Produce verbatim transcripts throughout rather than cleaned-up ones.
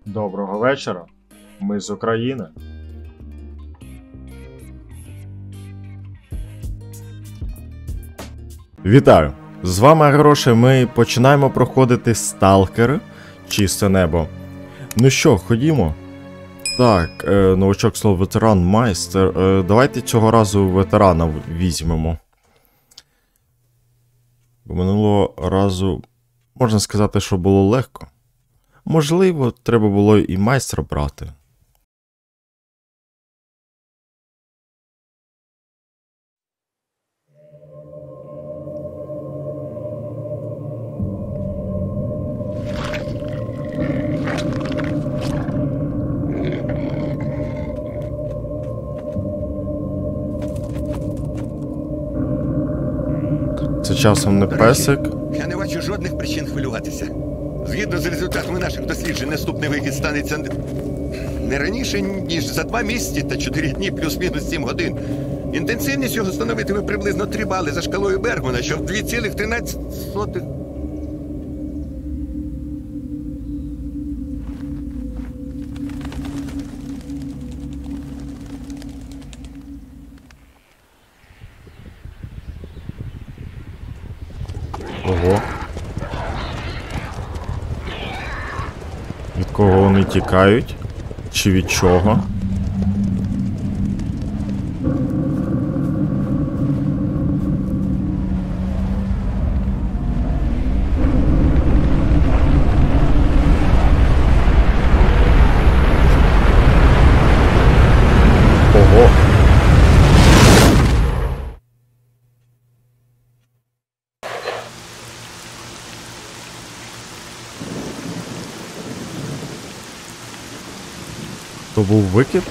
Доброго вечора. Ми з України. Вітаю! З вами Агроше. Ми починаємо проходити Сталкер. Чисте небо. Ну що, ходімо? Так, е, новачок слово ветеран, майстер. Е, давайте цього разу ветерана візьмемо. Бо минулого разу, можна сказати, що було легко. Можливо, треба було і майстра брати. Це часом не песик. Я не бачу жодних причин хвилюватися. Згідно з результатами наших досліджень, наступний вихід станеться не раніше, ніж за два місяці та чотири дні плюс-мінус сім годин. Інтенсивність його становитиме приблизно три бали за шкалою Бергмана, що в дві цілих тринадцять сотих. Ого. Від кого вони тікають? Чи від чого? Ого. То був викид?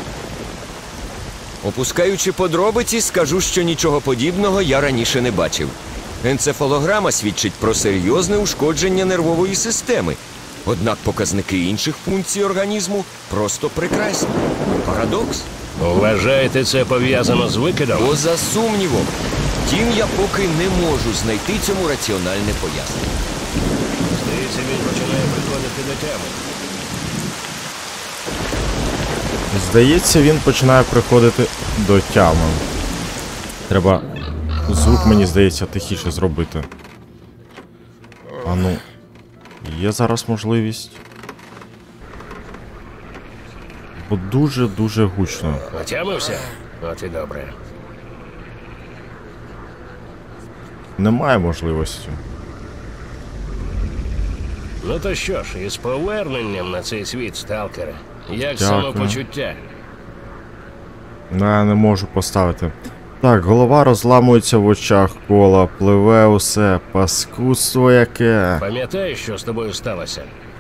Опускаючи подробиці, скажу, що нічого подібного я раніше не бачив. Енцефалограма свідчить про серйозне ушкодження нервової системи. Однак показники інших функцій організму просто прекрасні. Парадокс? Вважаєте, це пов'язано з викидом? Поза сумнівом. Втім, я поки не можу знайти цьому раціональне пояснення. Здається, він починає приходити до тями. Здається, він починає приходити до тями. Треба звук, мені здається, тихіше зробити. А ну, є зараз можливість. Бо дуже-дуже гучно. Отямився? От і добре. Немає можливості. Ну то що ж, із поверненням на цей світ, сталкера. Як Дякую. самопочуття? Ну, я не можу поставити. Так, голова розламується в очах кола, пливе усе, паскудство яке. Пам'ятаєш, що з тобою сталося?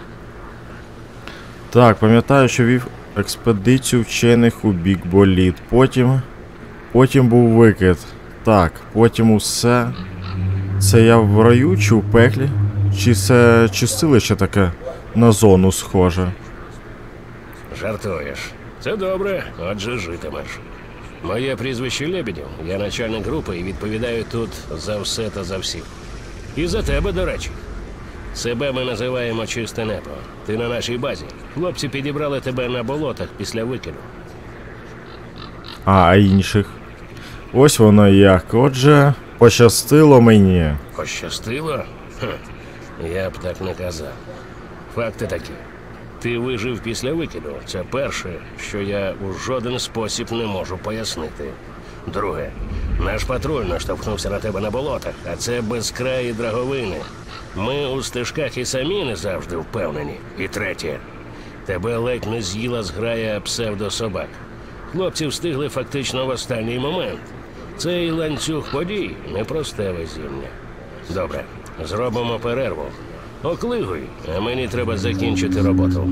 Так, пам'ятаю, що вів експедицію вчених у бік боліт. Потім... Потім був викид. Так, потім усе... Це я в раю чи в пеклі? Чи це чистилище таке на зону схоже? Жартуєш. Це добре, отже житимеш. Моє прізвище Лебедєв, я начальник групи і відповідаю тут за все та за всіх. І за тебе, до речі. Себе ми називаємо Чисте небо. Ти на нашій базі. Хлопці підібрали тебе на болотах після викиду. А, а інших? Ось воно як. Отже, пощастило мені. Пощастило? Хм, я б так не казав. Факти такі. Ти вижив після викиду. Це перше, що я у жоден спосіб не можу пояснити. Друге, наш патруль наштовхнувся на тебе на болотах, а це безкраї драговини. Ми у стежках і самі не завжди впевнені. І третє, тебе ледь не з'їла зграя псевдособак. Хлопці встигли фактично в останній момент. Цей ланцюг подій – непросте везіння. Добре, зробимо перерву. Оклигуй, а мені треба закінчити роботу.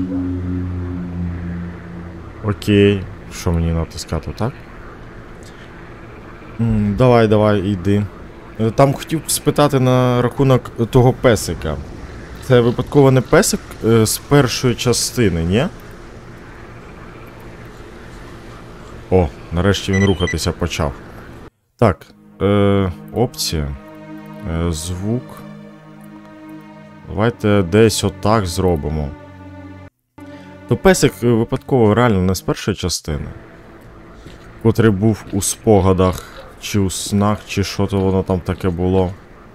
Окей. Що мені натискати, так? М, давай, давай, йди. Е, Там хотів спитати на рахунок того песика. Це випадково не песик е, з першої частини, ні? О, нарешті він рухатися почав. Так, е, опція. Е, звук. Давайте десь отак зробимо. То песик випадково реально не з першої частини, котрий був у спогадах, чи у снах, чи що то воно там таке було.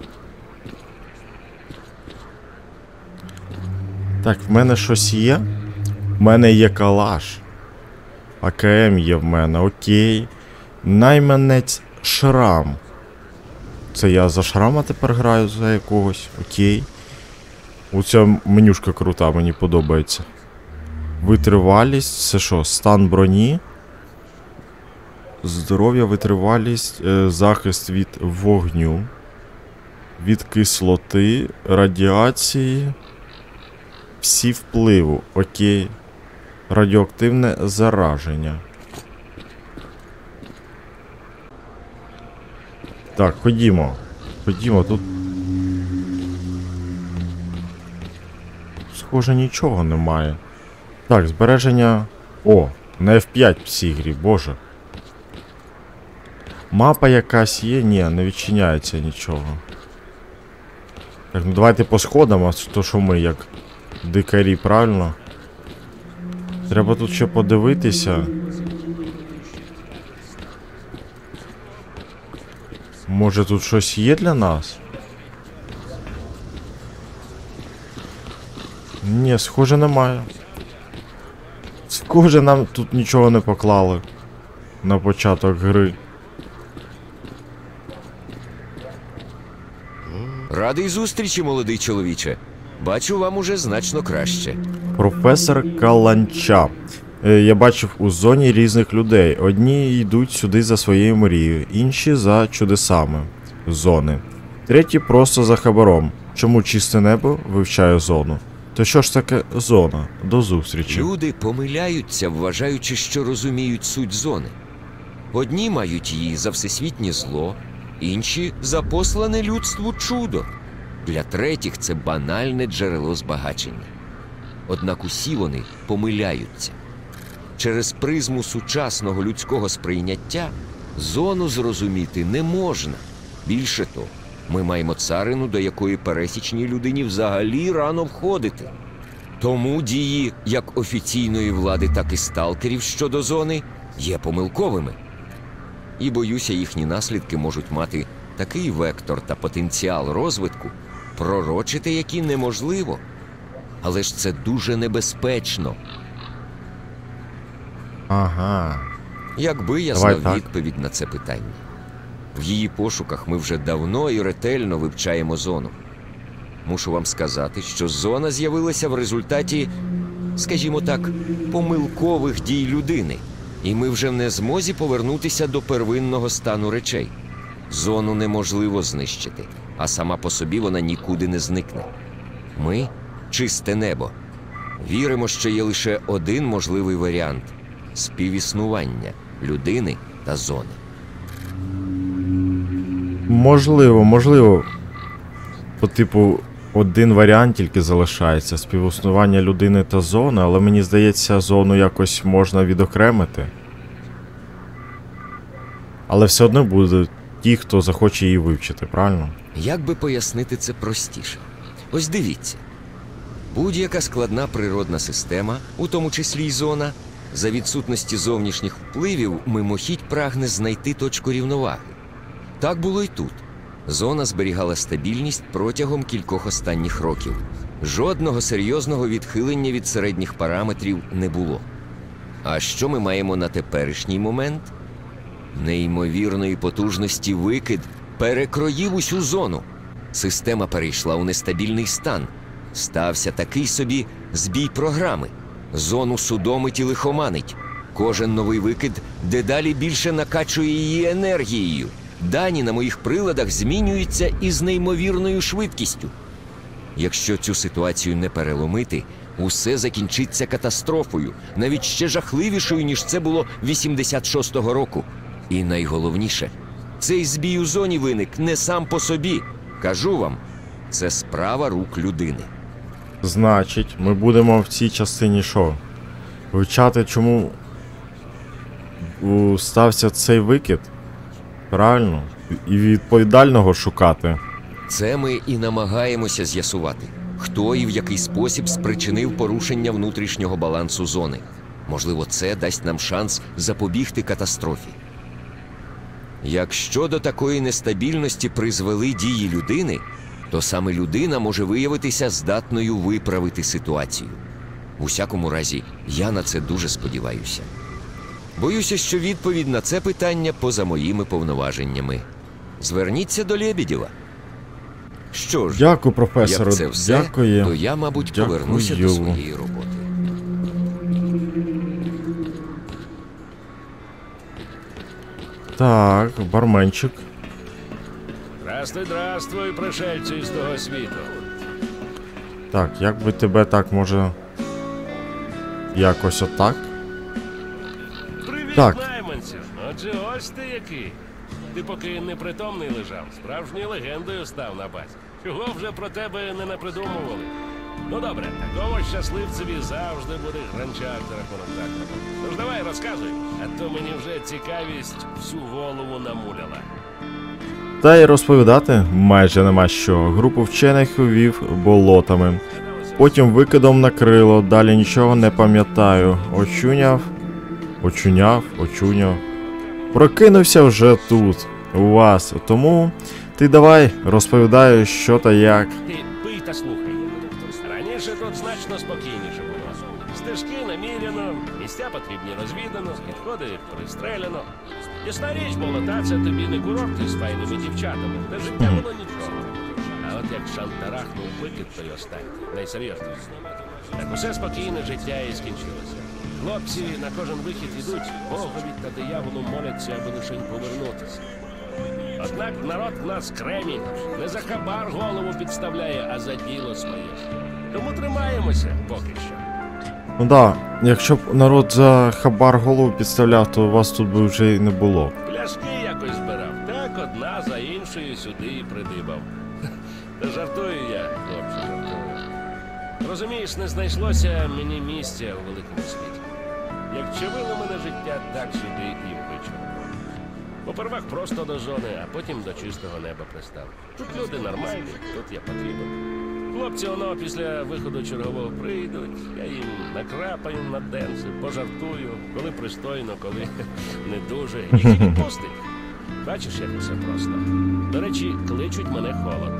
Так, в мене щось є? В мене є калаш. А К М є в мене, окей. Найманець Шрам. Це я за Шрама тепер граю, за якогось, окей. Оця менюшка крута, мені подобається. Витривалість, це що, стан броні? Здоров'я, витривалість, е, захист від вогню, від кислоти, радіації, всі впливу, окей. Радіоактивне зараження. Так, ходімо. Ходімо, тут... Схоже, нічого немає. Так, збереження... О, на Ф п'ять в цій грі, боже. Мапа якась є? Ні, не відчиняється нічого. Так, ну давайте по сходам, а то що ми як дикарі, правильно? Треба тут ще подивитися. Може тут щось є для нас? Ні, схоже немає. Схоже, нам тут нічого не поклали на початок гри. Радий зустрічі, молодий чоловіче. Бачу, вам уже значно краще. Професор Каланча. Е, я бачив у зоні різних людей. Одні йдуть сюди за своєю мрією, інші за чудесами зони. Треті просто за хабаром. Чому чисте небо вивчає зону? То що ж таке зона? До зустрічі. Люди помиляються, вважаючи, що розуміють суть зони. Одні мають її за всесвітнє зло, інші за послане людству чудо. Для третіх це банальне джерело збагачення. Однак усі вони помиляються. Через призму сучасного людського сприйняття зону зрозуміти не можна. Більше того, ми маємо царину, до якої пересічній людині взагалі рано входити. Тому дії як офіційної влади, так і сталкерів щодо зони є помилковими. І, боюся, їхні наслідки можуть мати такий вектор та потенціал розвитку, пророчити які неможливо. Але ж це дуже небезпечно. Ага. Якби я Давай знав так. відповідь на це питання. В її пошуках ми вже давно і ретельно вивчаємо зону. Мушу вам сказати, що зона з'явилася в результаті, скажімо так, помилкових дій людини. І ми вже не змозі повернутися до первинного стану речей. Зону неможливо знищити, а сама по собі вона нікуди не зникне. Ми – чисте небо. Віримо, що є лише один можливий варіант – співіснування людини та зони. Можливо, можливо. По типу, один варіант тільки залишається. Співіснування людини та зони, але мені здається, зону якось можна відокремити. Але все одно будуть ті, хто захоче її вивчити, правильно? Як би пояснити це простіше? Ось дивіться. Будь-яка складна природна система, у тому числі й зона, за відсутності зовнішніх впливів мимохідь прагне знайти точку рівноваги. Так було й тут. Зона зберігала стабільність протягом кількох останніх років. Жодного серйозного відхилення від середніх параметрів не було. А що ми маємо на теперішній момент? Неймовірної потужності викид перекроїв усю зону. Система перейшла у нестабільний стан. Стався такий собі збій програми. Зону судомить і лихоманить. Кожен новий викид дедалі більше накачує її енергією. Дані на моїх приладах змінюються із неймовірною швидкістю. Якщо цю ситуацію не переломити, усе закінчиться катастрофою, навіть ще жахливішою, ніж це було вісімдесят шостого року. І найголовніше, цей збій у зоні виник не сам по собі. Кажу вам, це справа рук людини. Значить, ми будемо в цій частині що? Вивчати, чому у- стався цей викид? Правильно? І відповідального шукати. Це ми і намагаємося з'ясувати. хто і в який спосіб спричинив порушення внутрішнього балансу зони. Можливо, це дасть нам шанс запобігти катастрофі. Якщо до такої нестабільності призвели дії людини, то саме людина може виявитися здатною виправити ситуацію. В усякому разі, я на це дуже сподіваюся. Боюся, що відповідь на це питання поза моїми повноваженнями. Зверніться до Лебедєва. Що ж, Дякую, професору. як це все, Дякую. то я, мабуть, Дякую. повернуся до своєї роботи. Так, барменчик. Здрастуй, здрастуй, пришельці з того світу. Так, як би тебе так може. Якось отак? Привіт, Так. найманців. Отже, ось ти який. Ти поки непритомний лежав, справжньою легендою став на базі. Чого вже про тебе не напридумували? Ну добре, такого щасливцеві завжди буде гранчак за рахунок так. Тож давай розказуй, а то мені вже цікавість всю голову намуляла. Та й розповідати майже нема що. Групу вчених вів болотами. Потім викидом накрило, далі нічого не пам'ятаю. Очуняв, очуняв, очуняв. Прокинувся вже тут, у вас. Тому ти давай розповідай, що та як. Ти пий та слухай. Раніше тут значно спокійніше було. Стежки наміряно, місця потрібні розвідано, підходи пристреляно. Ясна річ, болота, це тобі не курорти з файними дівчатами, де життя було нічого. А от як шантарахнув викид той останній, найсерйозніше. Так усе спокійне життя і скінчилося. Хлопці на кожен вихід ідуть, Богові та дияволу моляться, аби лишень повернутися. Однак народ в нас кремінь, не за хабар голову підставляє, а за діло своє. Тому тримаємося поки що. Ну да, якщо б народ за хабар голову підставляв, то вас тут би вже й не було. Пляшки якось збирав, так одна за іншою сюди і придибав. Та жартую я, хлопці, жартую. Розумієш, не знайшлося мені місця у великому світі. Як чавило мене життя, так сюди і вичавило. Попервах просто до зони, а потім до чистого неба пристав. Тут люди нормальні, тут я потрібен. Хлопці, воно після виходу чергового прийдуть, я їм накрапаю на денси, пожартую, коли пристойно, коли не дуже. Їх і відпустить. Бачиш, як все просто. До речі, кличуть мене Холод.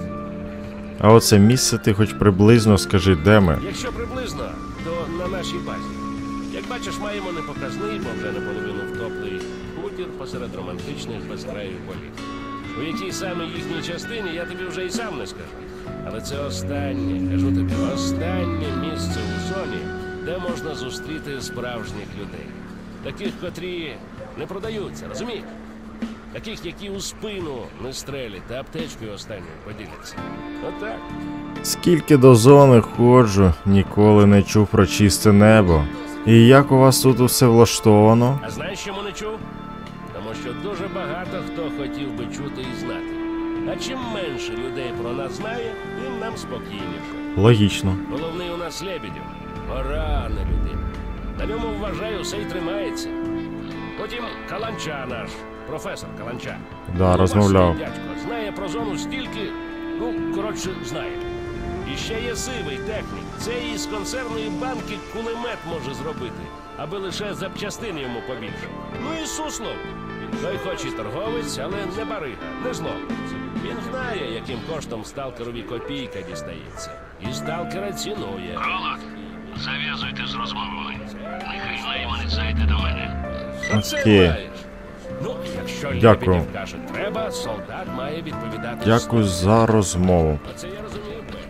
А оце місце ти хоч приблизно скажи, де ми? Якщо приблизно, то на нашій базі. Як бачиш, маємо непоказний, бо вже наполовину втоплий хутір посеред романтичних безкраїв полів. У якій саме їхній частині, я тобі вже і сам не скажу. Але це останнє, кажу тобі, останнє місце у зоні, де можна зустріти справжніх людей. Таких, котрі не продаються, розумієш? Таких, які у спину не стрелять та аптечкою останньою поділяться. Отак. Скільки до зони ходжу, ніколи не чув про чисте небо. І як у вас тут усе влаштовано? А знаєш, чому не чув? Тому що дуже багато хто хотів би чути і знати. А чим менше людей про нас знає, тим нам спокійніше. Логічно. Головний у нас Лебедєв. Гора, не людина. На ньому, вважаю, все й тримається. Потім Каланча наш, професор Каланча. Да, Ну, розмовляв. важкий дядько, знає про зону стільки, ну, коротше, знає. І ще є сивий технік. Це із консервної банки кулемет може зробити, аби лише запчастин йому побільше. Ну і Суслов. Той хоч і торговець, але не барига, не зло. Він знає, яким коштом сталкерові копійка дістається. І сталкера цінує. Холод, зав'язуйте з розмовами. Нехай найманець зайде до мене. Оце Окей. маєш. Ну, якщо Дякую. Лебедєв каже треба, солдат має відповідати. Дякую за розмову. Оце я розумію.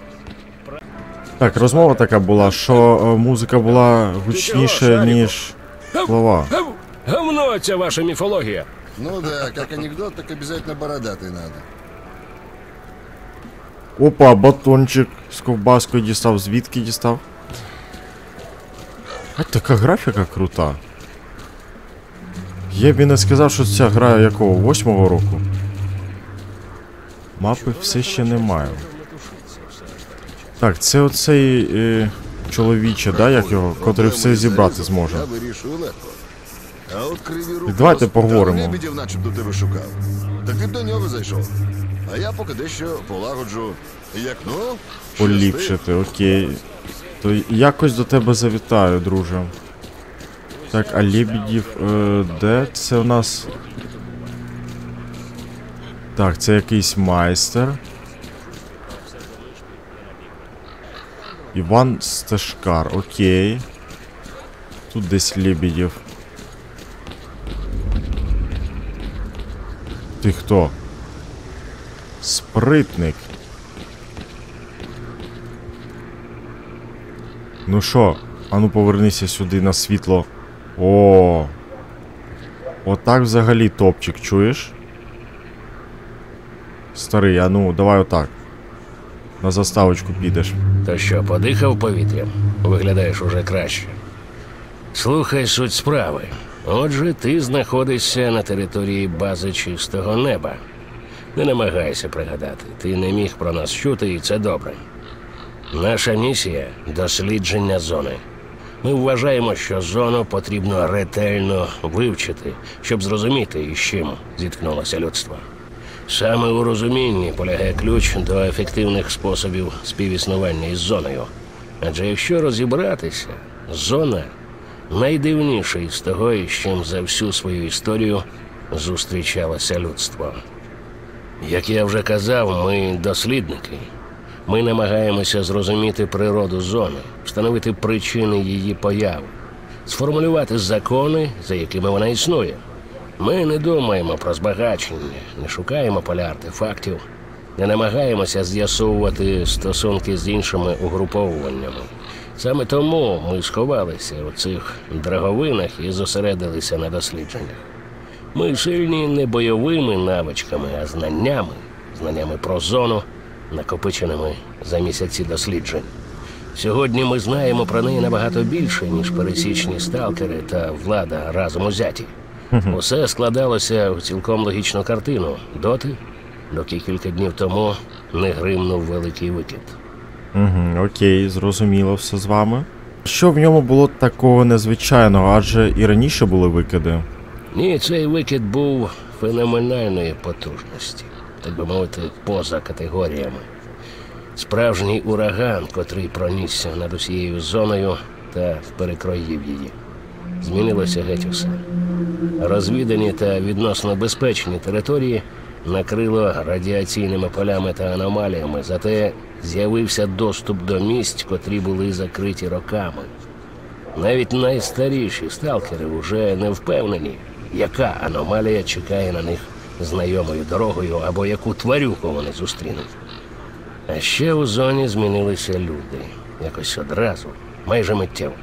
Так, розмова така була, що е, музика була гучніше, ніж слова. Гав- Говно ця ваша міфологія. Ну да, как анекдот, так обязательно бородатый надо. Опа, батончик з ковбаскою дістав. Звідки дістав? А така графіка крута. Я б і не сказав, що ця гра якого? Восьмого року? Мапи все ще немає. Так, це оцей е, чоловіче, да, як його, котрий все зібрати зможе. Я вирішую легко. А от криві руки... Давайте поговоримо. Лебедєв начебто тебе шукав. Так ти б до нього зайшов. А я поки дещо полагоджу. Як ну? поліпшити, окей. То якось до тебе завітаю, друже. Так, а Лебедів, е, де це у нас? Так, це якийсь майстер. Іван Стешкар, окей. Тут десь Лебедів. Ти хто? Спритник. Ну що, ану повернися сюди на світло. О, отак взагалі топчик, чуєш? Старий, а ну, давай отак. На заставочку підеш. То що, подихав повітрям? Виглядаєш уже краще. Слухай суть справи. Отже, ти знаходишся на території бази Чистого Неба. Не намагайся пригадати. Ти не міг про нас чути, і це добре. Наша місія – дослідження зони. Ми вважаємо, що зону потрібно ретельно вивчити, щоб зрозуміти, із чим зіткнулося людство. Саме у розумінні полягає ключ до ефективних способів співіснування із зоною. Адже якщо розібратися, зона – найдивніша із того, із чим за всю свою історію зустрічалося людство. Як я вже казав, ми дослідники. Ми намагаємося зрозуміти природу зони, встановити причини її появи, сформулювати закони, за якими вона існує. Ми не думаємо про збагачення, не шукаємо поля артефактів, не намагаємося з'ясовувати стосунки з іншими угруповуваннями. Саме тому ми сховалися у цих драговинах і зосередилися на дослідженнях. Ми сильні не бойовими навичками, а знаннями, знаннями про зону, накопиченими за місяці досліджень. Сьогодні ми знаємо про неї набагато більше, ніж пересічні сталкери та влада разом узяті. Усе складалося в цілком логічну картину, доти, доки кілька днів тому не гримнув великий викид. Угу, окей, зрозуміло все з вами. Що в ньому було такого незвичайного, адже і раніше були викиди? Ні, цей викид був феноменальної потужності, так би мовити, поза категоріями. Справжній ураган, котрий пронісся над усією зоною та перекроїв її. Змінилося геть усе. Розвідані та відносно безпечні території накрило радіаційними полями та аномаліями, зате з'явився доступ до місць, котрі були закриті роками. Навіть найстаріші сталкери вже не впевнені, яка аномалія чекає на них знайомою дорогою або яку тварюку вони зустрінуть. А ще у зоні змінилися люди. Якось одразу, майже миттєво.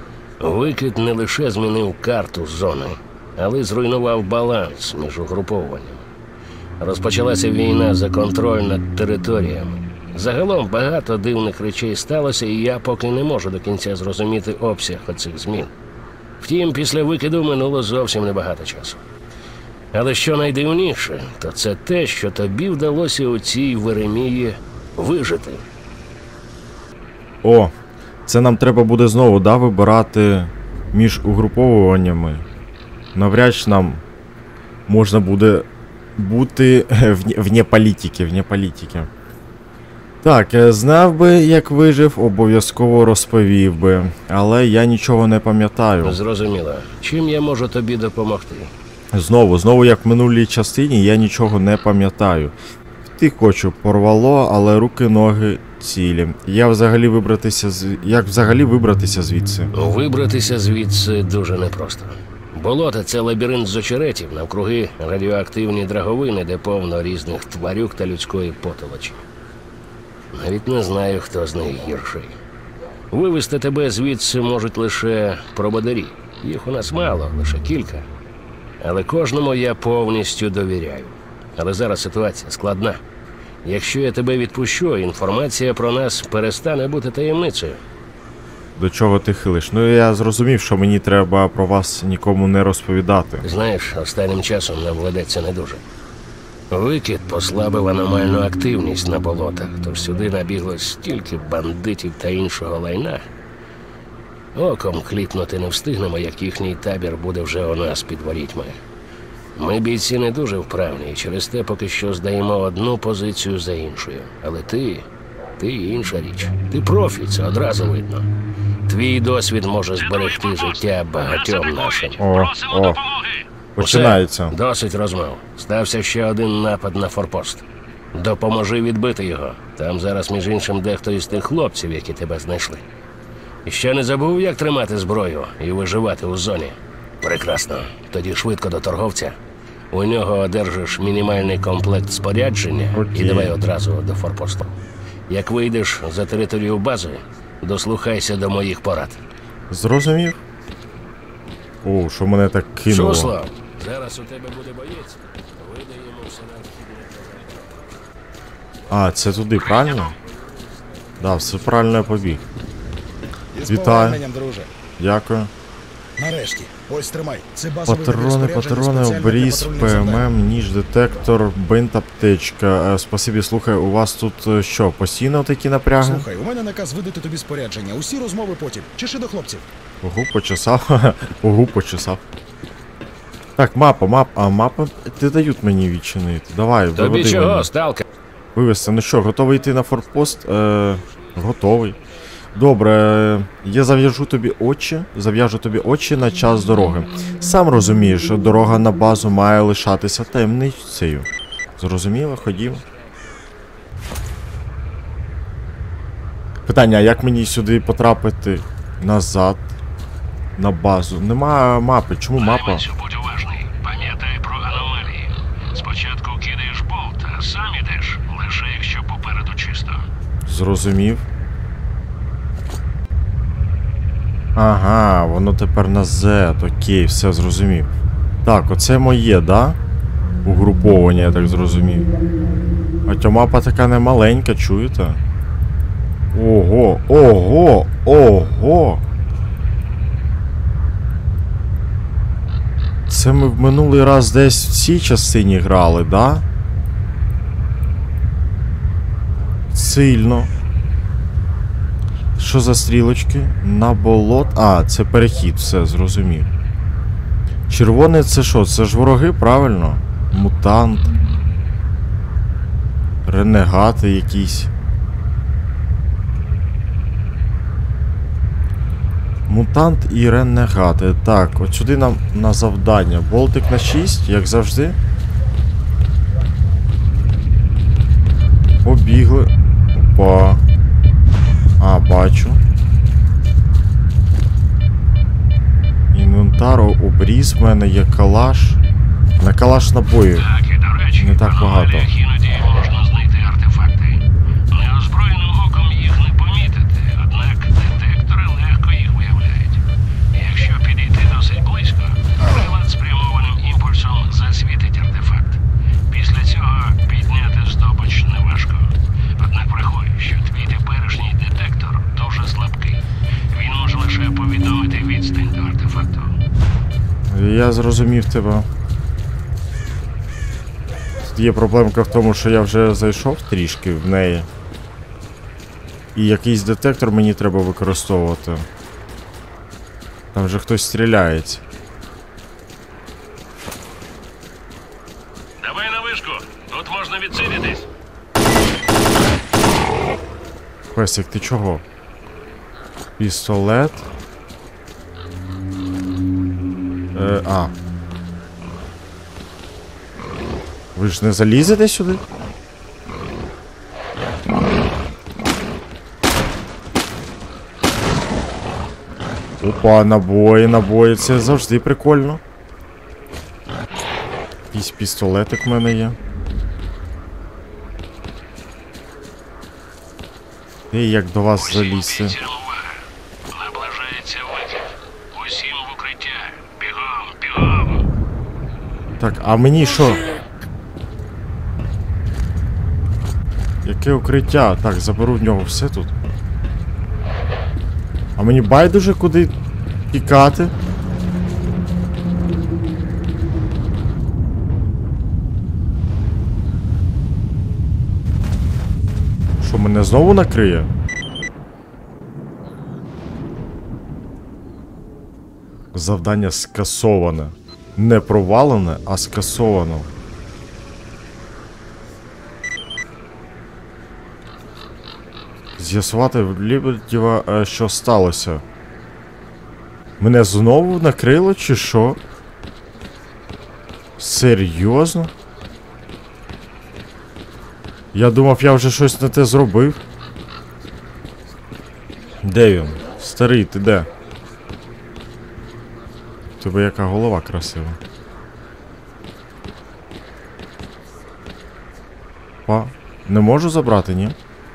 Викид не лише змінив карту зони, але зруйнував баланс між угруповуваннями. Розпочалася війна за контроль над територіями. Загалом багато дивних речей сталося, і я поки не можу до кінця зрозуміти обсяг оцих змін. Втім, після викиду минуло зовсім небагато часу. Але що найдивніше, то це те, що тобі вдалося у цій Веремії вижити. О, це нам треба буде знову, да, вибирати між угруповуваннями. Навряд чи нам можна буде бути вне, вне політики, вне політики. Так, знав би, як вижив, обов'язково розповів би, але я нічого не пам'ятаю. Зрозуміло. Чим я можу тобі допомогти? Знову, знову як в минулій частині, я нічого не пам'ятаю. Ти хочу, порвало, але руки-ноги цілі. Я взагалі вибратися з... Як взагалі вибратися звідси? Вибратися звідси дуже непросто. Болото – це лабіринт з очеретів, навкруги радіоактивні драговини, де повно різних тварюк та людської потолочі. Навіть не знаю, хто з них гірший. Вивезти тебе звідси можуть лише прободарі. Їх у нас мало, лише кілька. Але кожному я повністю довіряю. Але зараз ситуація складна. Якщо я тебе відпущу, інформація про нас перестане бути таємницею. До чого ти хилиш? Ну я зрозумів, що мені треба про вас нікому не розповідати. Знаєш, останнім часом нам ведеться не дуже. Викид послабив аномальну активність на болотах, тож сюди набігло стільки бандитів та іншого лайна. Оком кліпнути не встигнемо, як їхній табір буде вже у нас під ворітьми. Ми бійці не дуже вправні, і через те поки що здаємо одну позицію за іншою. Але ти Ти інша річ. Ти профі, це одразу видно. Твій досвід може зберегти життя багатьом нашим. О, о, починається. Усе, досить розмов. Стався ще один напад на форпост. Допоможи відбити його. Там зараз, між іншим, дехто із тих хлопців, які тебе знайшли. І ще не забув, як тримати зброю і виживати у зоні. Прекрасно. Тоді швидко до торговця. У нього одержиш мінімальний комплект спорядження. Окей. І давай одразу до форпосту. Як вийдеш за територію бази, дослухайся до моїх порад. Зрозумів? О, що мене так кинуло. Суслав, зараз у тебе буде боєць. Видаємо все необхідне. А, це туди, правильно? Да, все правильно я побіг. Із Вітаю. поверненням, друже. Дякую. Нарешті. Ось тримай. Це базовий Патрони, набір спорядження патрони, спеціально для обріз, патрульних завдань. ПММ, ніж, детектор, бинт, аптечка. Е, Спасибі, слухай, у вас тут е, що, постійно такі напряги? Слухай, у мене наказ видати тобі спорядження. Усі розмови потім. Чеши до хлопців. Погу почесав, погу почесав. Так, мапа, мапа, а мапа не дають мені відчинити. Давай, Тобі виведи чого, мене. сталка? Вивезти. Ну що, готовий йти на форпост? Е, готовий. Добре, е, я зав'яжу тобі очі, зав'яжу тобі очі на час дороги. Сам розумієш, що дорога на базу має лишатися таємницею. Зрозуміло, ходімо. Питання, а як мені сюди потрапити назад на базу? Нема мапи, чому мапа? Найманцю, будь уважний. Пам'ятай про аномалії. Спочатку кидаєш болт, а сам ідеш, лише якщо попереду чисто. Зрозумів. Ага, воно тепер на Z. Окей, все зрозумів. Так, оце моє, да? Угруповання, я так зрозумів. А ця мапа така не маленька, чуєте? Ого, ого, ого! Це ми в минулий раз десь в цій частині грали, да? Сильно. Що за стрілочки? На болот. А, це перехід, все, зрозумів. Червоний це що? Це ж вороги, правильно? Мутант. Ренегати якісь. Мутант і ренегати. Так, от сюди нам на завдання. Болтик на шість, як завжди. Побігли. Опа. А, бачу. Інвентар, обріз в мене є калаш. На калаш набою. Так, і до речі, Не так в багато. аномаліях іноді можна знайти артефакти. Неозброєним оком їх не помітити, однак детектори легко їх виявляють. Якщо підійти досить близько, прилад спрямованим імпульсом засвітить артефакт. Після цього підняти здобич неважко. Однак врахуй, що твій теперішній детектор дуже слабкий. Він може лише повідомити відстань до артефакту. Я зрозумів тебе. Тут є проблемка в тому, що я вже зайшов трішки в неї. І якийсь детектор мені треба використовувати. Там вже хтось стріляється. Давай на вишку, тут можна відсидітись. Песик, ти чого? Пістолет. Е, а. Ви ж не залізете сюди? Опа, набої, набої, це завжди прикольно. Якийсь пістолетик в мене є. І як до вас залізти? Бійцям увага. Наближається вихід. Усім в укриття. Бігом, бігом. Так, а мені що? Яке укриття? Так, заберу в нього все тут. А мені байдуже куди тікати? Що, мене знову накриє? Завдання скасоване. Не провалене, а скасовано. З'ясувати в Лібертєва, е, що сталося. Мене знову накрило, чи що? Серйозно? Я думав, я вже щось не те зробив. Де він? Старий, ти де? У тебе яка голова красива. Па, не можу забрати, ні?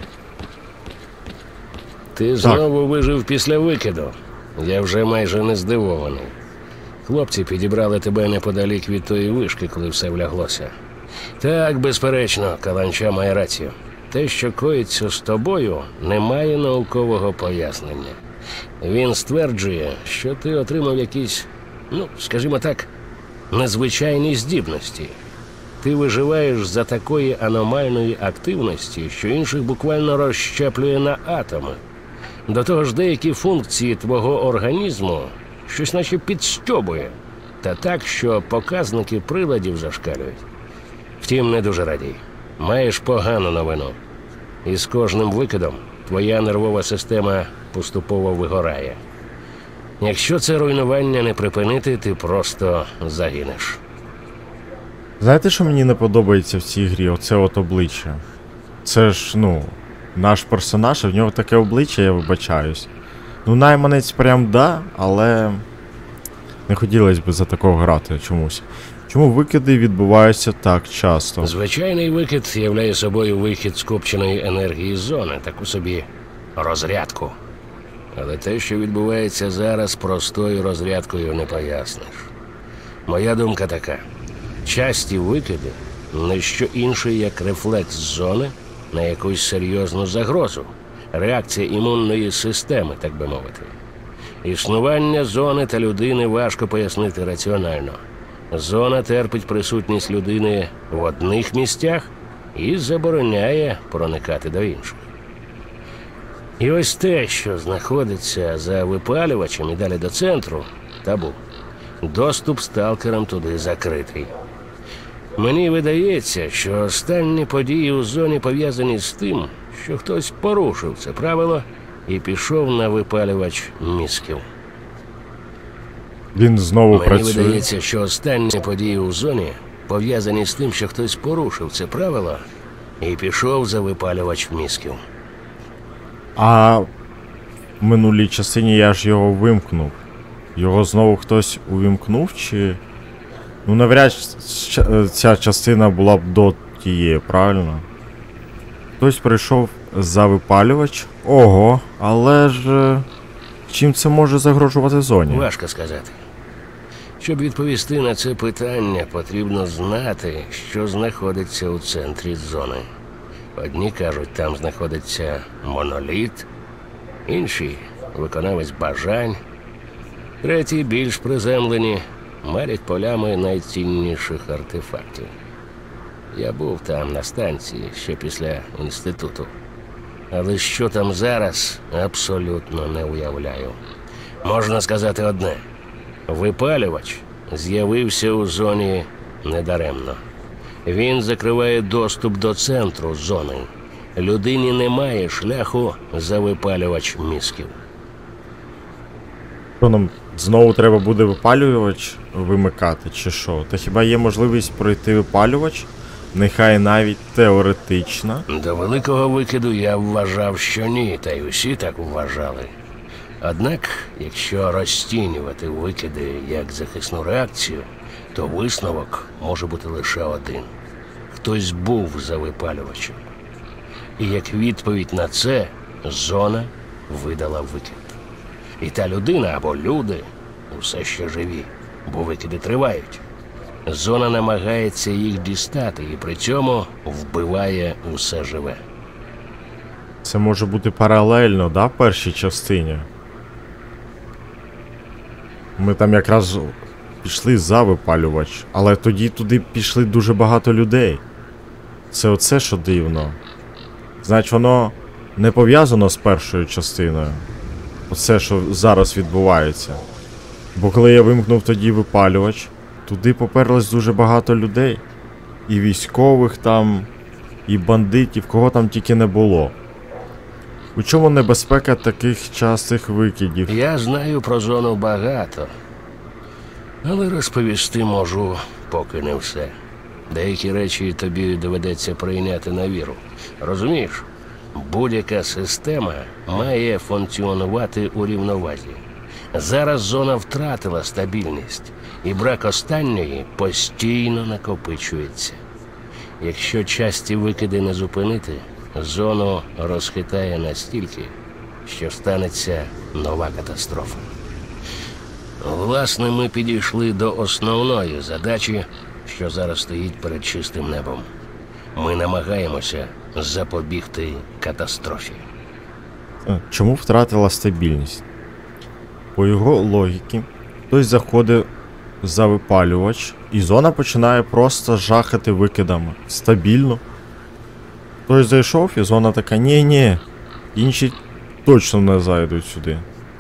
Ти знову вижив після викиду. Я вже майже не здивований. Хлопці підібрали тебе неподалік від тої вишки, коли все вляглося. Так, безперечно, Каланча має рацію. Те, що коїться з тобою, не має наукового пояснення. Він стверджує, що ти отримав якісь, ну, скажімо так, незвичайні здібності. Ти виживаєш за такої аномальної активності, що інших буквально розщеплює на атоми. До того ж, деякі функції твого організму щось наче підстьобує. Та так, що показники приладів зашкалюють. Втім, не дуже радій. Маєш погану новину. І з кожним викидом твоя нервова система поступово вигорає. Якщо це руйнування не припинити, ти просто загинеш. Знаєте, що мені не подобається в цій грі? Оце от обличчя. Це ж, ну, наш персонаж, а в нього таке обличчя, я вибачаюсь. Ну, найманець прям да, але не хотілося б за такого грати чомусь. Чому викиди відбуваються так часто? Звичайний викид являє собою вихід скупченої енергії з зони, таку собі розрядку. Але те, що відбувається зараз, простою розрядкою не поясниш. Моя думка така. Часті викиди – не що інше, як рефлекс зони на якусь серйозну загрозу. Реакція імунної системи, так би мовити. Існування зони та людини важко пояснити раціонально. Зона терпить присутність людини в одних місцях і забороняє проникати до інших. І ось те, що знаходиться за випалювачем і далі до центру – табу. Доступ сталкерам туди закритий. Мені видається, що останні події у зоні пов'язані з тим, що хтось порушив це правило і пішов на випалювач мізків. Він знову Мені працює. видається, що останні події у зоні пов'язані з тим, що хтось порушив це правило і пішов за випалювач мізків. А в минулій частині я ж його вимкнув. Його знову хтось увімкнув, чи... Ну, навряд ч- ця частина була б до тієї, правильно? Хтось прийшов за випалювач. Ого, але ж... е, чим це може загрожувати зоні? Важко сказати. Щоб відповісти на це питання, потрібно знати, що знаходиться у центрі зони. Одні кажуть, там знаходиться моноліт, інші – виконавець бажань, треті, більш приземлені, марять полями найцінніших артефактів. Я був там на станції ще після інституту. Але що там зараз, абсолютно не уявляю. Можна сказати одне. Випалювач з'явився у зоні недаремно. Він закриває доступ до центру зони. Людині немає шляху за випалювач мізків. Що нам знову треба буде випалювач вимикати, чи що? Та хіба є можливість пройти випалювач? Нехай навіть теоретично. До великого викиду я вважав, що ні, та й усі так вважали. Однак, якщо розцінювати викиди як захисну реакцію, то висновок може бути лише один. Хтось був за випалювачем. І як відповідь на це, зона видала викид. І та людина або люди усе ще живі, бо викиди тривають. Зона намагається їх дістати і при цьому вбиває усе живе. Це може бути паралельно, да, першій частині? Ми там якраз пішли за випалювач, але тоді туди пішли дуже багато людей. Це оце, що дивно. Значить, воно не пов'язано з першою частиною. Оце, що зараз відбувається. Бо коли я вимкнув тоді випалювач, туди поперлось дуже багато людей. І військових там, і бандитів, кого там тільки не було. У чому небезпека таких частих викидів? Я знаю про зону багато, але розповісти можу поки не все. Деякі речі тобі доведеться прийняти на віру. Розумієш? Будь-яка система має функціонувати у рівновазі. Зараз зона втратила стабільність, і брак останньої постійно накопичується. Якщо часті викиди не зупинити, зону розхитає настільки, що станеться нова катастрофа. Власне, ми підійшли до основної задачі, що зараз стоїть перед чистим небом. Ми намагаємося запобігти катастрофі. Чому втратила стабільність? По його логіці, хтось заходить за випалювач, і зона починає просто жахати викидами. Стабільно. Хтось зайшов, і зона така, ні-ні, інші точно не зайдуть сюди.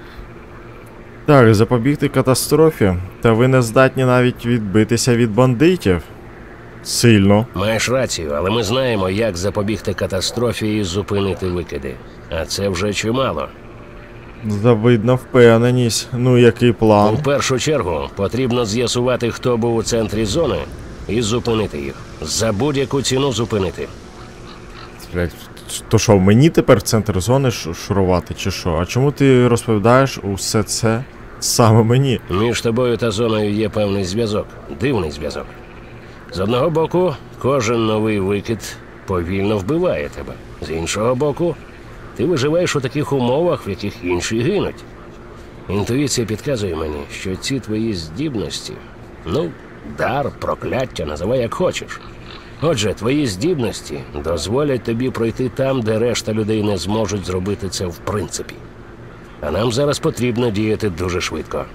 Так, запобігти катастрофі, та ви не здатні навіть відбитися від бандитів. Сильно. Маєш рацію, але ми знаємо, як запобігти катастрофі і зупинити викиди. А це вже чимало. Завидна впевненість. Ну, який план? У першу чергу потрібно з'ясувати, хто був у центрі зони, і зупинити їх. За будь-яку ціну зупинити. Блять, то що, мені тепер в центр зони шурувати, чи що? А чому ти розповідаєш усе це саме мені? Між тобою та зоною є певний зв'язок. Дивний зв'язок. З одного боку, кожен новий викид повільно вбиває тебе. З іншого боку, ти виживаєш у таких умовах, в яких інші гинуть. Інтуїція підказує мені, що ці твої здібності, ну, дар, прокляття, називай як хочеш. Отже, твої здібності дозволять тобі пройти там, де решта людей не зможуть зробити це в принципі. А нам зараз потрібно діяти дуже швидко.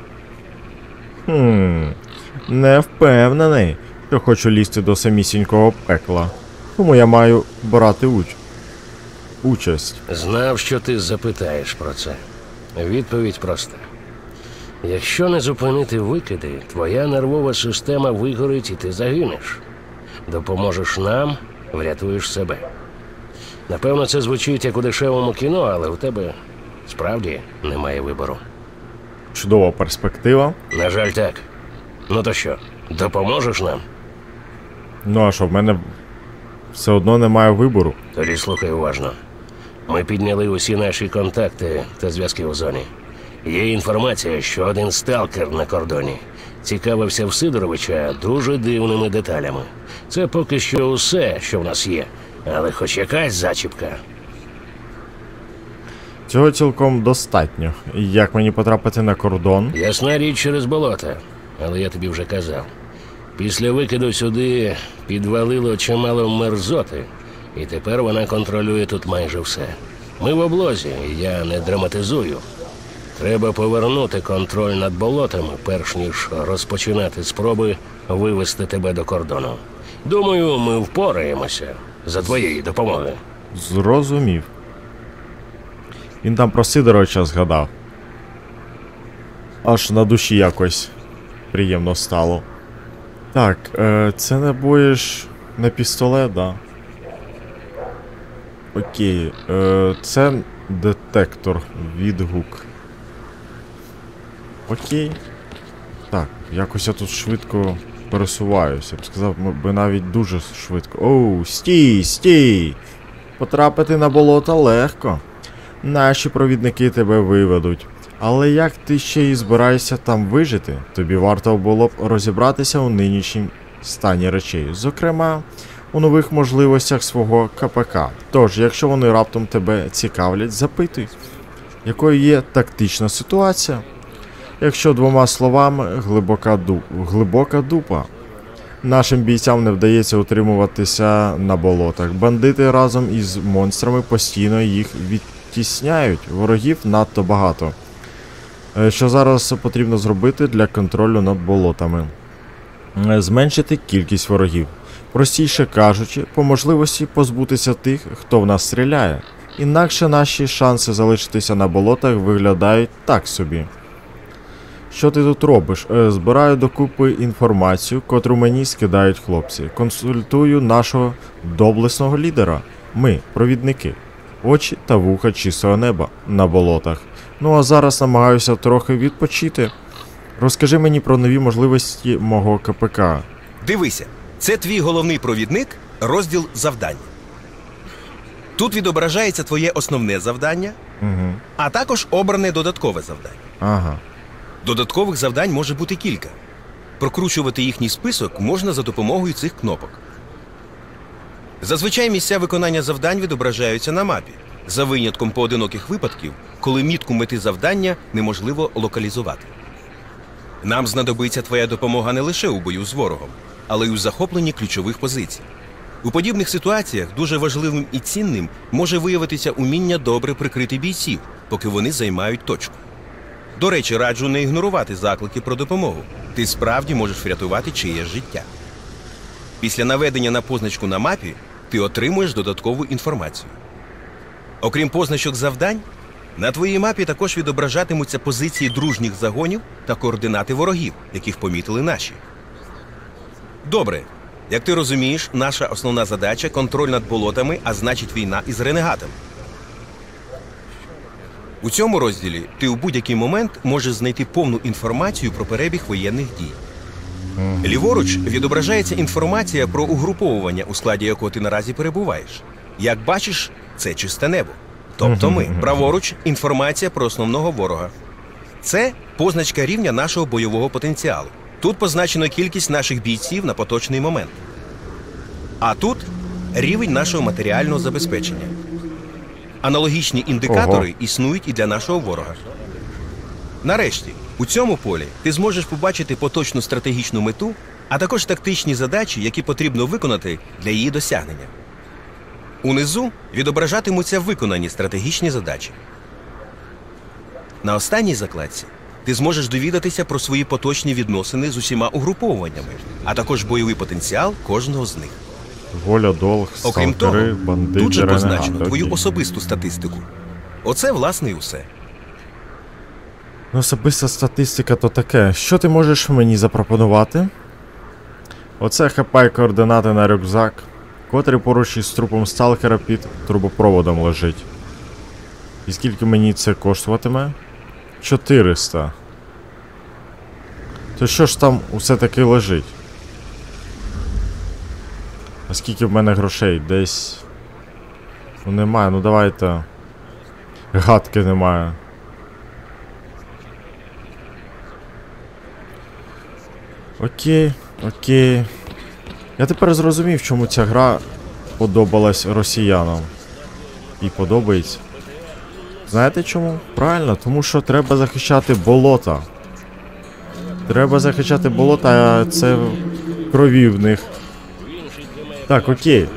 Хм, не впевнений, що хочу лізти до самісінького пекла. Тому я маю брати уч... участь. Знав, що ти запитаєш про це. Відповідь проста. Якщо не зупинити викиди, твоя нервова система вигорить і ти загинеш. Допоможеш нам, врятуєш себе. Напевно, це звучить як у дешевому кіно, але у тебе справді немає вибору. Чудова перспектива. На жаль, так. Ну то що, допоможеш нам? Ну а що, в мене все одно немає вибору. Тоді слухай уважно. Ми підняли усі наші контакти та зв'язки у зоні. Є інформація, що один сталкер на кордоні цікавився в Сидоровича дуже дивними деталями. Це поки що усе, що в нас є, але хоч якась зачіпка. Цього цілком достатньо. Як мені потрапити на кордон? Ясна річ через болота, але я тобі вже казав. Після викиду сюди підвалило чимало мерзоти, і тепер вона контролює тут майже все. Ми в облозі, і я не драматизую. Треба повернути контроль над болотами, перш ніж розпочинати спроби вивести тебе до кордону. Думаю, ми впораємося за твоєї допомоги. Зрозумів. Він там про Сидоровича згадав. Аж на душі якось приємно стало. Так, е, це набої ж на пістолет, да? Окей, е, це детектор, відгук. Окей. Так, якось я тут швидко пересуваюся. Я б сказав, би навіть дуже швидко. Оу, стій, стій! Потрапити на болото легко. Наші провідники тебе виведуть. Але як ти ще й збираєшся там вижити, тобі варто було б розібратися у нинішнім стані речей. Зокрема, у нових можливостях свого КПК. Тож, якщо вони раптом тебе цікавлять, запитуй, якою є тактична ситуація. Якщо двома словами, глибока, ду... глибока дупа. Нашим бійцям не вдається утримуватися на болотах. Бандити разом із монстрами постійно їх відтісняють. Ворогів надто багато. Що зараз потрібно зробити для контролю над болотами? Зменшити кількість ворогів. Простіше кажучи, по можливості позбутися тих, хто в нас стріляє. Інакше наші шанси залишитися на болотах виглядають так собі. Що ти тут робиш? Збираю докупи інформацію, котру мені скидають хлопці. Консультую нашого доблесного лідера. Ми, провідники. очі та вуха чистого неба на болотах. Ну а зараз намагаюся трохи відпочити. Розкажи мені про нові можливості мого КПК. Дивися, це твій головний провідник, розділ завдання. Тут відображається твоє основне завдання, Угу. а також обране додаткове завдання. Ага. Додаткових завдань може бути кілька. Прокручувати їхній список можна за допомогою цих кнопок. Зазвичай місця виконання завдань відображаються на мапі, за винятком поодиноких випадків, коли мітку мети завдання неможливо локалізувати. Нам знадобиться твоя допомога не лише у бою з ворогом, але й у захопленні ключових позицій. У подібних ситуаціях дуже важливим і цінним може виявитися уміння добре прикрити бійців, поки вони займають точку. До речі, раджу не ігнорувати заклики про допомогу. Ти справді можеш врятувати чиєсь життя. Після наведення на позначку на мапі ти отримуєш додаткову інформацію. Окрім позначок завдань, на твоїй мапі також відображатимуться позиції дружніх загонів та координати ворогів, яких помітили наші. Добре. Як ти розумієш, наша основна задача – контроль над болотами, а значить війна із ренегатами. У цьому розділі ти у будь-який момент можеш знайти повну інформацію про перебіг воєнних дій. Ліворуч відображається інформація про угруповування, у складі якого ти наразі перебуваєш. Як бачиш, це чисте небо. Тобто ми. Праворуч – інформація про основного ворога. Це позначка рівня нашого бойового потенціалу. Тут позначено кількість наших бійців на поточний момент. А тут рівень нашого матеріального забезпечення. Аналогічні індикатори Ого. існують і для нашого ворога. Нарешті, у цьому полі ти зможеш побачити поточну стратегічну мету, а також тактичні задачі, які потрібно виконати для її досягнення. Унизу відображатимуться виконані стратегічні задачі. На останній закладці ти зможеш довідатися про свої поточні відносини з усіма угруповуваннями, а також бойовий потенціал кожного з них. Воля, долг, Окрім того, сталкери, бандити, тут же позначено ренегати. твою Окей. особисту статистику. Оце, власне, і усе. Ну, особиста статистика то таке. Що ти можеш мені запропонувати? Оце ХП і координати на рюкзак, котрий поруч із трупом сталкера під трубопроводом лежить. І скільки мені це коштуватиме? чотириста. То що ж там усе таки лежить? А скільки в мене грошей? Десь... Ну немає, ну давайте... Гадки немає. Окей, окей. Я тепер зрозумів, чому ця гра подобалась росіянам. І подобається. Знаєте чому? Правильно, тому що треба захищати болота. Треба захищати болота, а це крові в них. Так, окей.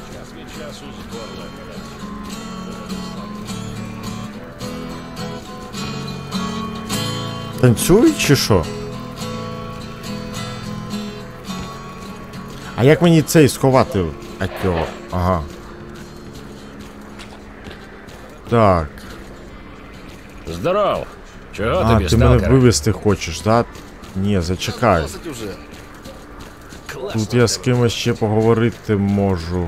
Танцюють чи що? А як мені цей сховати? А цього? Ага. Так. Здоров! Чого А, тобі, ти мене сталкер? вивезти хочеш, да? Ні, зачекай. Досить уже. Тут я з кимось ще поговорити можу.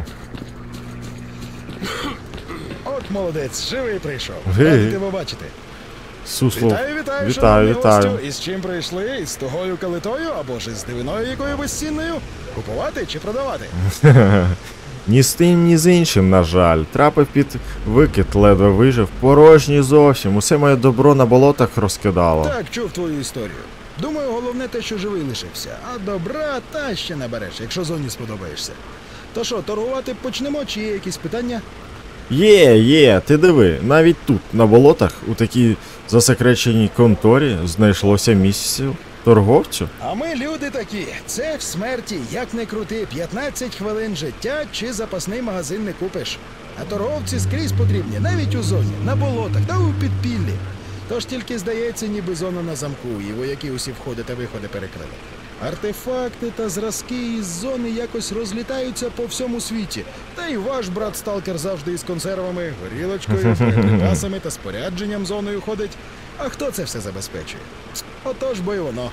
От молодець, живий прийшов. Гей. Радий тебе бачити. Суслов. Вітаю, вітаю, Вітаю, шановний вітаю. гостю. І з чим прийшли? Із тугою калитою або ж із дивиною якою безцінною? Купувати чи продавати? Ні з тим, ні з іншим, на жаль. Трапив під викид, ледве вижив. Порожній зовсім. Усе моє добро на болотах розкидало. Так, чув твою історію. Думаю, головне те, що живий лишився. А добра та ще набереш, якщо зоні сподобаєшся. То що, торгувати почнемо, чи є якісь питання? Є, є, ти диви, навіть тут, на болотах, у такій засекреченій конторі, знайшлося місцю торговцю. А ми люди такі. Це в смерті, як не крути, п'ятнадцять хвилин життя чи запасний магазин не купиш. А торговці скрізь потрібні, навіть у зоні, на болотах та у підпіллі. Тож тільки здається, ніби зона на замку, і вояки усі входи та виходи перекрили. Артефакти та зразки із зони якось розлітаються по всьому світі. Та й ваш брат сталкер завжди із консервами, горілочкою, боєприпасами та спорядженням зоною ходить. А хто це все забезпечує? Отож бо й воно.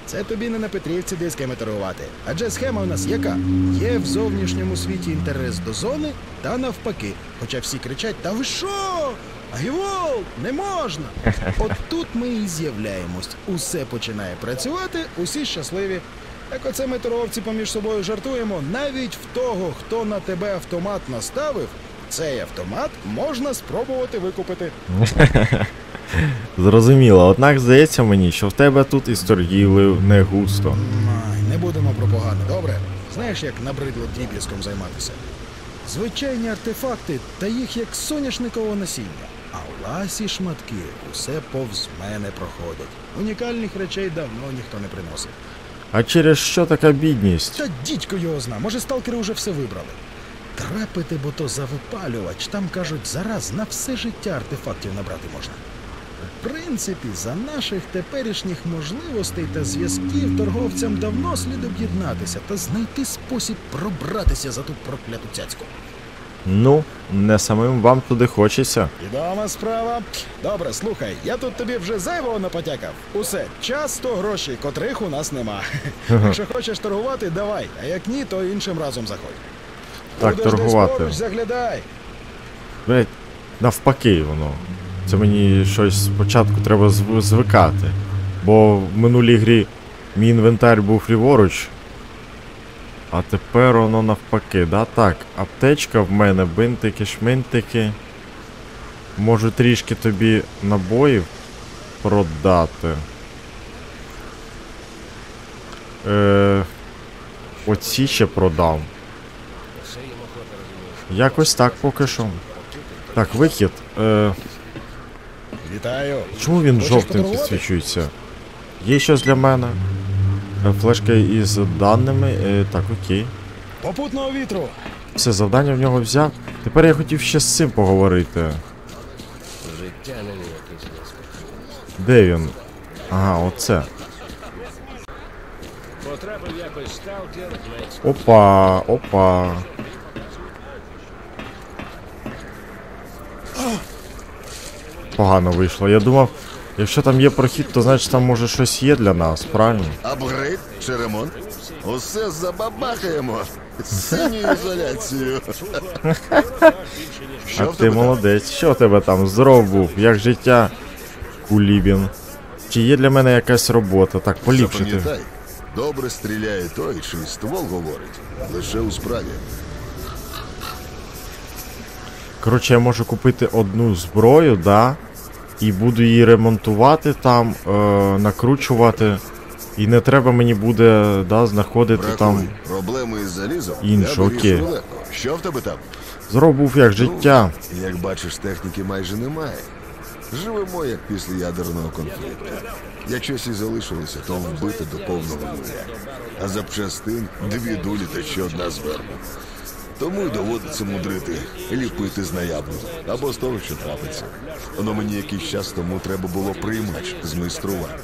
Це тобі не на Петрівці дисками торгувати. Адже схема у нас яка? Є в зовнішньому світі інтерес до зони та навпаки. Хоча всі кричать: та ви що? Агівол, не можна! От тут ми і з'являємось. Усе починає працювати, усі щасливі. Як оце ми торговці поміж собою жартуємо, навіть в того, хто на тебе автомат наставив, цей автомат можна спробувати викупити. Зрозуміло, однак здається мені, що в тебе тут із торгівлею не густо. Ай, не будемо про погане, добре? Знаєш, як набридло дріб'язком займатися? Звичайні артефакти, та їх як соняшникове насіння. А в ласі шматки усе повз мене проходять. Унікальних речей давно ніхто не приносив. А через що така бідність? Та дідько його зна, може сталкери уже все вибрали. Трапити, бо то за випалювач, там, кажуть, зараз на все життя артефактів набрати можна. В принципі, за наших теперішніх можливостей та зв'язків торговцям давно слід об'єднатися та знайти спосіб пробратися за ту прокляту цяцьку. Ну, не самим вам туди хочеться. Відома справа. Добре, слухай, я тут тобі вже зайвого напотякав. Усе, час то гроші, котрих у нас нема. Якщо хочеш торгувати, давай, а як ні, то іншим разом заходь. Так, Будеш торгувати. десь поруч, заглядай. Блять, навпаки воно. Це мені щось спочатку треба зв- звикати. Бо в минулій грі мій інвентар був ліворуч. А тепер воно навпаки, да? Так, аптечка в мене, бинтики, шминтики. Можу трішки тобі набоїв продати. Е, оці ще продам. Якось так поки що. Так, вихід. Е, Вітаю. чому він Хочеш жовтим поторгувати? підсвічується? Є щось для мене? Е, Флешка із даними. Е, так, окей. Попутного вітру. Все, завдання в нього взяв. Тепер я хотів ще з цим поговорити. Життя не ніякий спосіб. Де він? Ага, оце. Потрапив якось сталкер на експерт. Опа, опа. Погано вийшло. Я думав, якщо там є прохід, то значить там може щось є для нас, правильно? Апгрейд чи ремонт? Усе забабахаємо. З синьою ізоляцією. А ти молодець. Що у тебе там? Здоров був, як життя, Кулібін. Чи є для мене якась робота? Так, поліпшити. Запам'ятай, добре стріляє той, чий ствол говорить. Лише у справі. Коротше, я можу купити одну зброю, да? І буду її ремонтувати там, е, накручувати. І не треба мені буде, да, знаходити Бракуй. там. Проблеми із залізом. Інше, я вирішую окей. легко. Що в тебе там? Здоров був як життя. Ну, як бачиш, техніки майже немає. Живемо як після ядерного конфлікту. Як щось і залишилося, то вбити до повного нуля. А запчастин дві дулі та ще одна зверху. Тому й доводиться мудрити, ліпити з наявного, або з того, що трапиться. Воно мені якийсь час тому треба було приймач змайструвати.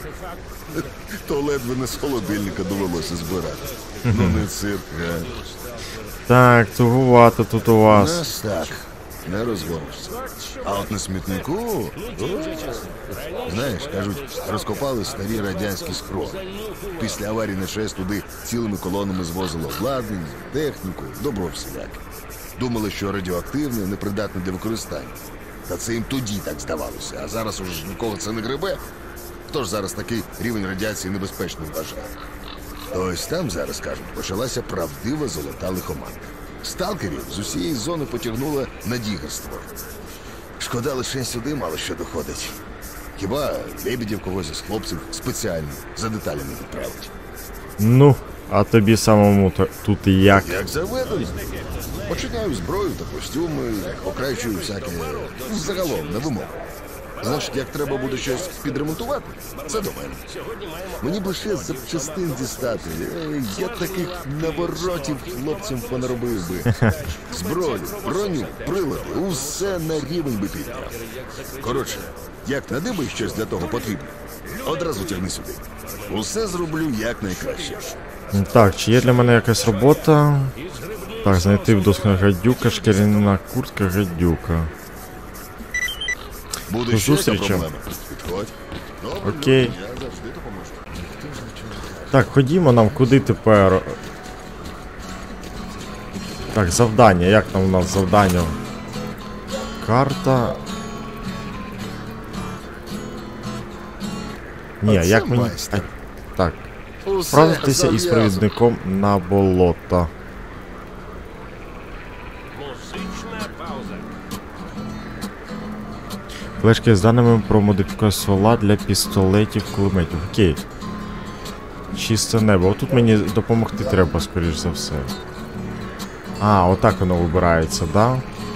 То ледве не з холодильника довелося збирати. Ну не цирк, га. Так, тугувато тут у вас. Нас так, не розгонишся. А от на смітнику, о, знаєш, кажуть, розкопали старі радянські схрони. Після аварії на ЧАЕС туди цілими колонами звозило обладнання, техніку, добро всіляке. Думали, що радіоактивне, непридатне для використання. Та це їм тоді так здавалося, а зараз уже ж нікого це не гребе. Хто ж зараз такий рівень радіації небезпечним вважає? Ось там зараз, кажуть, почалася правдива золота лихоманка. Сталкерів з усієї зони потягнуло на дігерство. Шкода, лише сюди мало що доходить. Хіба Лебедєв когось із хлопців спеціально за деталями відправить? Ну, а тобі самому то- тут і як? Як заведено. Починяю зброю та костюми, покращую всяке загалом на вимогу. Значить, як треба буде щось підремонтувати, це до мене. Мені б лише запчастин дістати. Е, Я таких наворотів хлопцям понаробив би. Зброю, броню, прилади, усе на рівень би підняв. Коротше, як надибаєш щось для того потрібно, одразу тягни сюди. Усе зроблю якнайкраще. Так, чи є для мене якась робота? Так, знайти в досках гадюка, шкіряна куртка гадюка. Буде До ще яка зустрічі. проблема? Підходь. Добре, Окей. Люба, я завжди допоможу. Так, ходімо нам куди тепер. Так, завдання. Як там у нас завдання? Карта. Ні, Оце як мені. майстер. А, так. Усе Справитися із зав'язано. провідником на болото. Музична пауза. Флешки з даними про модифікацію ствола для пістолетів, кулеметів. Окей. Чисте небо. Отут мені допомогти треба, скоріш за все. А, отак воно вибирається, да?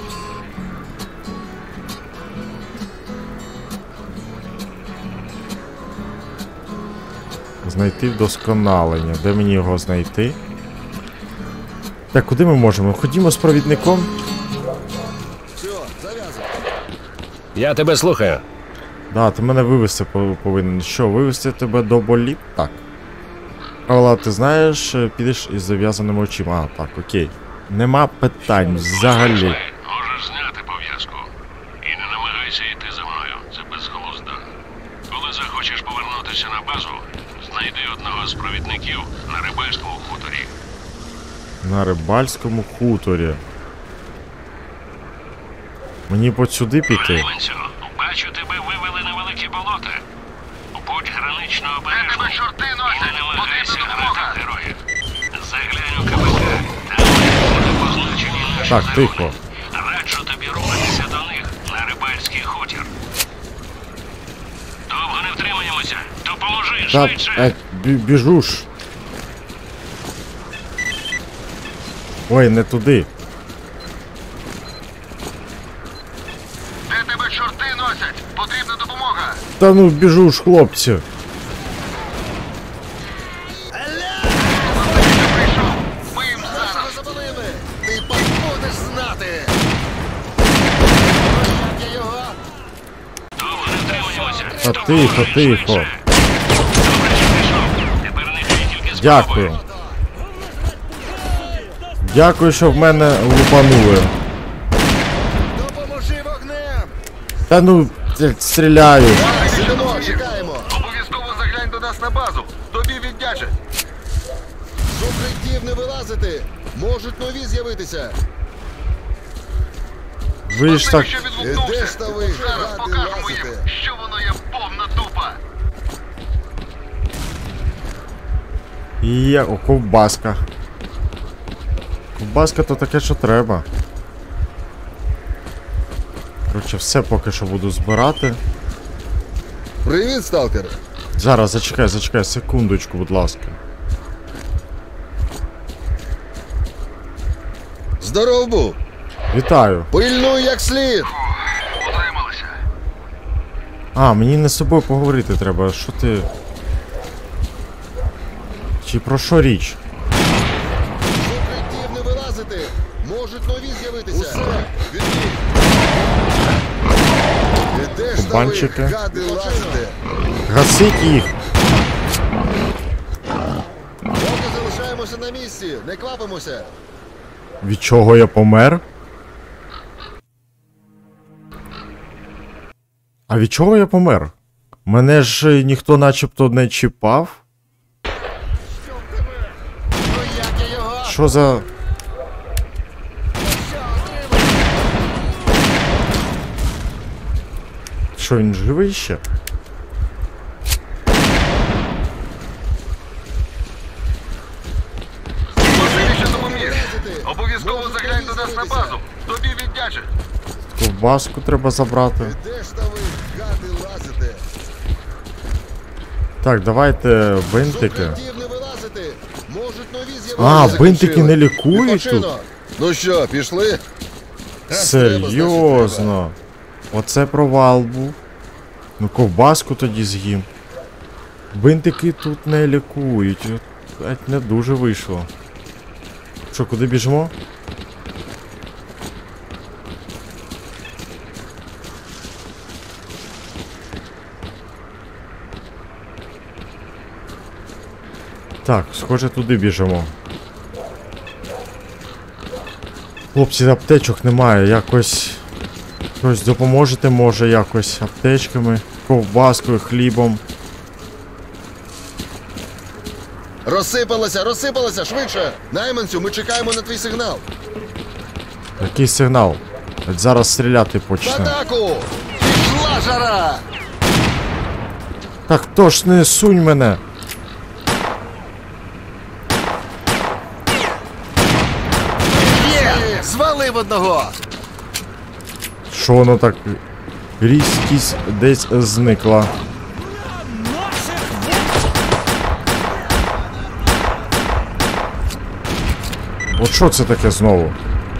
Знайти вдосконалення. Де мені його знайти? Так, куди ми можемо? Ходімо з провідником. Все, зав'язано. Я тебе слухаю. Да, ти мене вивезти пов- повинен. Що, вивезти тебе до боліт? Так. Але ти знаєш, е, підеш із зав'язаними очима. А, так, окей. Нема питань взагалі. Можеш зняти пов'язку. І не намагайся йти за мною. Це безглуздо. Коли захочеш повернутися на базу, знайди одного з провідників на Рибальському хуторі. На Рибальському хуторі. Мені по сюди піти? Леменцю, бачу, тебе вивели на велике болото. Будь гранично обережний і не намагайся грати героїв. Заглянь у КПК. Там буде позначені наші Так, загони. тихо. Раджу тобі рухатися до них на Рибальський хутір. Довго не втримаємося. Допоможи, Та, швидше. е, бі- біжу ж. Ой, не туди. Де тебе чорти носять? Потрібна допомога. Та ну біжу ж, хлопці. Ми їм зараз запалили. Ти будеш знати. Я його. Довго не втримаємося. Та тихо, тихо. Добре, що пішов. Тепер нехай тільки спробує. Дякую. Дякую, що в мене лупанули. Допоможи вогнем. Та ну, ц- стріляю. Сидимо, чекаємо. Обов'язково заглянь до нас на базу. Тобі віддячать. З укриттів не вилазити. Можуть нові з'явитися. Ви ж так. Де ж та ви? Зараз покажемо їм, що воно є повна дупа. Є, о, ковбаска. Ковбаска то таке, що треба. Коротше, все поки що буду збирати. Привіт, сталкер. Зараз, зачекай, зачекай, секундочку, будь ласка. Здоров був. Вітаю. Пильнуй як слід. Утрималися. А, мені не з собою поговорити треба. Що ти. Чи про що річ? З укриттів не вилазити. Можуть нові з'явитися. Усе, відбій. І де ж та ви, Кабанчики. гади, лазите? Гасить їх! Поки залишаємося на місці, не квапимося. Від чого я помер? А від чого я помер? Мене ж е, ніхто начебто не чіпав. Ну як я його? Що за. Що, він живий ще? Можливо, що допоміг. Обов'язково заглянь до нас на базу. Тобі віддячать. Ковбаску треба забрати. Де ж та ви, гади, лазите? Так, давайте З бинтики. укриттів не вилазити. Можуть нові з'явитися. А, Закінчили. бинтики не лікують тут? Відпочинок. Ну що, пішли? Так, треба, значить, Серйозно. Оце провал був. Ну ковбаску тоді з'їм. Бинтики тут не лікують. От, геть не дуже вийшло. Що, куди біжимо? Так, схоже, туди біжимо. Хлопці, аптечок немає, якось. Хтось допоможете, може, якось аптечками, ковбаскою, хлібом. Розсипалося, розсипалося, швидше! Найманцю, ми чекаємо на твій сигнал. Який сигнал? От зараз стріляти В почне. атаку! Пішла жара! Так хто ж не сунь мене? Є! Звалив одного! Що воно так різкість десь зникла? От що це таке знову?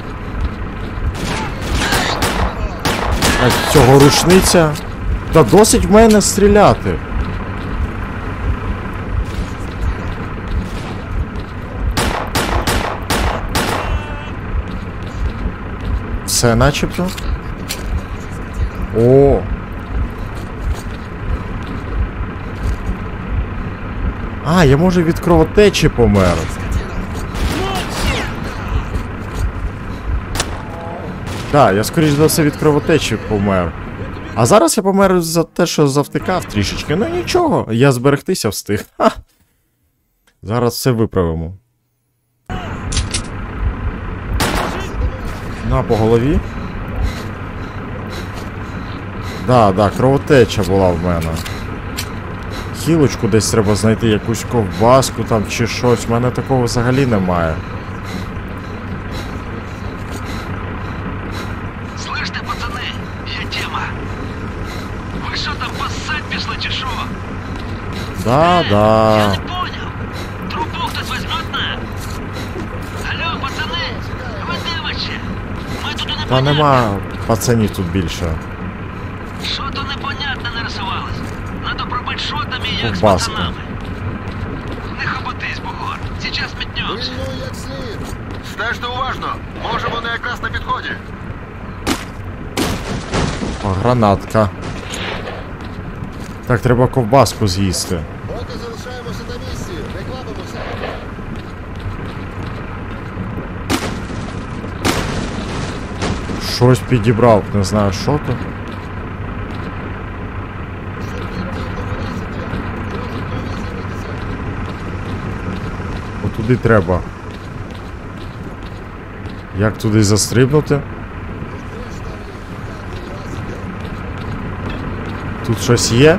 А цього рушниця? Та досить в мене стріляти. Все начебто. О. А, я може від кровотечі помер. Так, я скоріш за все від кровотечі помер. А зараз я помер за те, що завтикав трішечки. Ну нічого, я зберегтися встиг. Ха. Зараз все виправимо. На, по голові. Да, да, кровотеча була в мене. Хілочку десь треба знайти, якусь ковбаску там чи щось. У мене такого взагалі немає. Слышите, пацаны, є тема. Ви що там поссать пішли чи що? Да, Я да. не понял. Трубу хтось возьмет на? Алло, пацани, ви де вообще? Ми тут Та непонятно. нема пацанів тут більше. Що то непонятне нарисувалось. Надо пробити шотами, як з Ковбаска. пацанами. Не хоботись, бугор. Сейчас метнемся. Пильнуй як слід! Стежте уважно! Може вони якраз на підході! О, гранатка. Так, треба ковбаску з'їсти. Поки залишаємося на місці, не квапимося! Щось підібрав, не знаю, що то. Отуди треба. Як туди застрибнути? Тут щось є?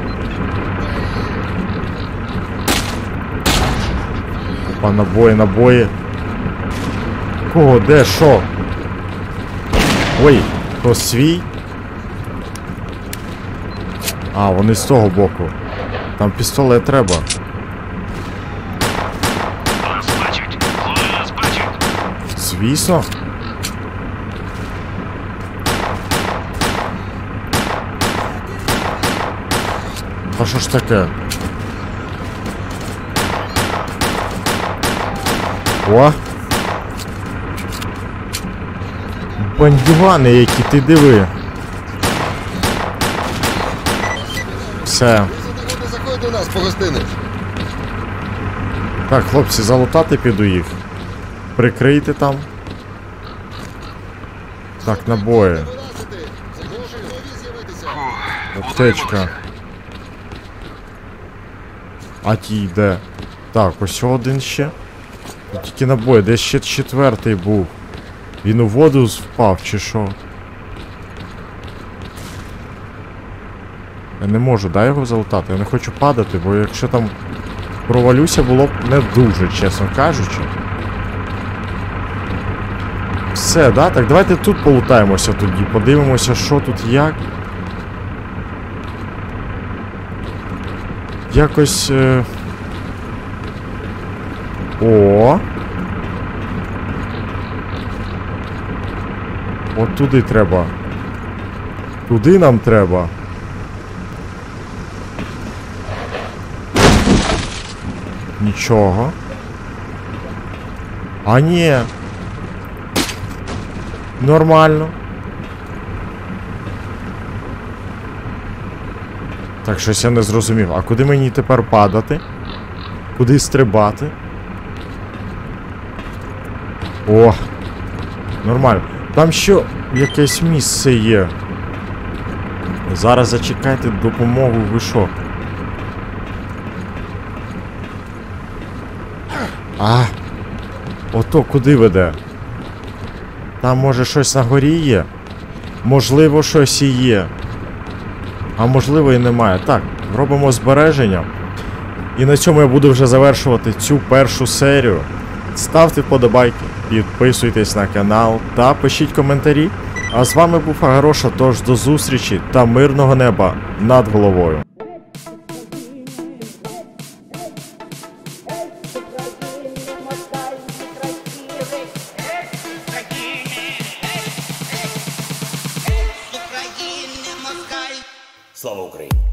Опа, набої, набої. Кого, де, що? Ой, то свій? А, вони з того боку. Там пістолет треба. Нас бачать. Двоє нас бачать. Звісно. А що ж таке? О! Бандюгани які, ти диви. Все. Заходи, заходь до нас, погостиниш! Так, хлопці, залутати піду їх. Прикрийте там. Так, набої. Вилазити! Заходи, нові з'явитися! Аптечка. А ті йде. Так, ось один ще. Тут тільки набої, десь ще четвертий був. Він у воду впав, чи що? Я не можу, дай його залутати. Я не хочу падати, бо якщо там провалюся, було б не дуже, чесно кажучи. Все, да? Так, давайте тут полутаємося тоді. Подивимося, що тут як. Якось... Е... О! От туди треба. Туди нам треба. Нічого. А ні. Нормально. Так, щось я не зрозумів. А куди мені тепер падати? Куди стрибати? О! Нормально. Там ще якесь місце є. Зараз зачекайте допомогу, ви що? А! Ото куди веде? Там може щось на горі є? Можливо, щось і є. А можливо і немає. Так, робимо збереження. І на цьому я буду вже завершувати цю першу серію. Ставте вподобайки, підписуйтесь на канал та пишіть коментарі. А з вами був Агароша, тож до зустрічі та мирного неба над головою. Слава Україні!